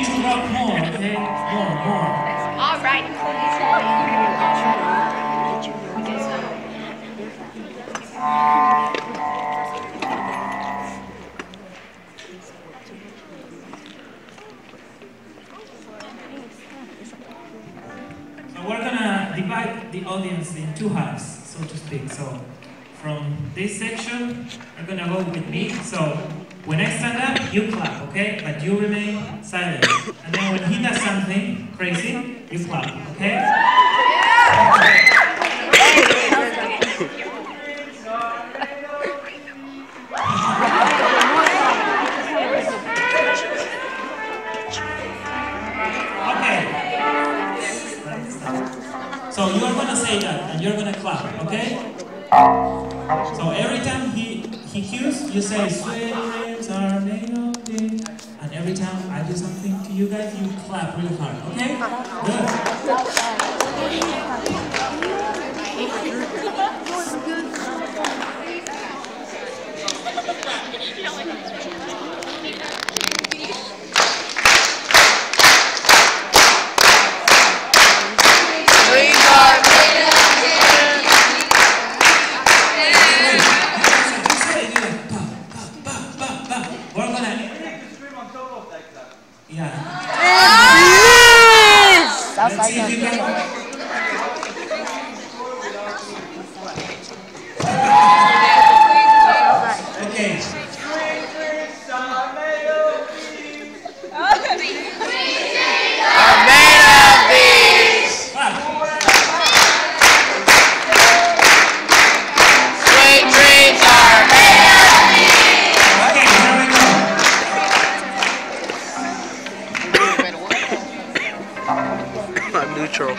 need to clap more, okay? More. All right. So we're gonna divide the audience in two halves, so to speak. So from this section, you're gonna go with me. So when I stand up, you clap, okay? But you remain silent. And then when he does something crazy, you clap, okay? So you are gonna say that, and you're gonna clap, okay? So every time he cues, you say, "Sweet dreams are made of this." And every time I do something to you guys, you clap really hard, okay? Neutral.